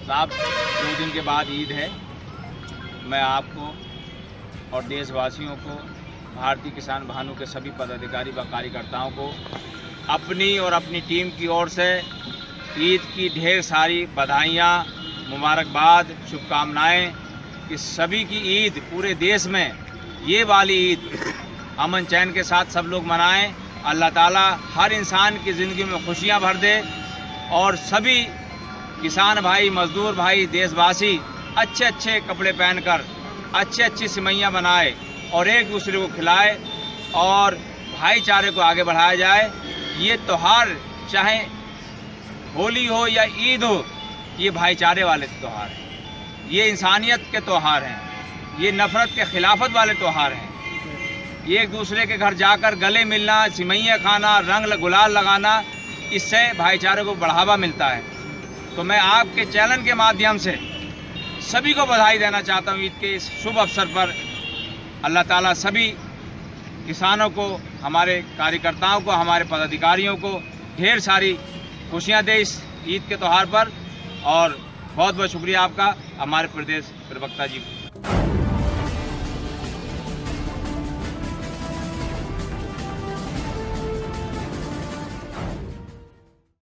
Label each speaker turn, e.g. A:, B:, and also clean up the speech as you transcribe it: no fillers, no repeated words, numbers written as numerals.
A: साहब 2 दिन के बाद ईद है। मैं आपको और देशवासियों को, भारतीय किसान भानु के सभी पदाधिकारी व कार्यकर्ताओं को अपनी और अपनी टीम की ओर से ईद की ढेर सारी बधाइयाँ, मुबारकबाद, शुभकामनाएं कि सभी की ईद पूरे देश में ये वाली ईद अमन चैन के साथ सब लोग मनाएं। अल्लाह ताला हर इंसान की ज़िंदगी में खुशियां भर दे और सभी किसान भाई, मजदूर भाई, देशवासी अच्छे अच्छे कपड़े पहनकर अच्छी अच्छी सिमैयाँ बनाए और एक दूसरे को खिलाए और भाईचारे को आगे बढ़ाया जाए। ये त्यौहार चाहे होली हो या ईद हो, ये भाईचारे वाले त्यौहार हैं, ये इंसानियत के त्यौहार हैं, ये नफरत के खिलाफत वाले त्यौहार हैं। ये एक दूसरे के घर जाकर गले मिलना, सिमैया खाना, रंग गुलाल लगाना, इससे भाईचारे को बढ़ावा मिलता है। तो मैं आपके चैनल के माध्यम से सभी को बधाई देना चाहता हूँ ईद के इस शुभ अवसर पर। अल्लाह ताला सभी किसानों को, हमारे कार्यकर्ताओं को, हमारे पदाधिकारियों को ढेर सारी खुशियाँ दे इस ईद के त्यौहार पर। और बहुत बहुत शुक्रिया आपका, हमारे प्रदेश प्रवक्ता जी को।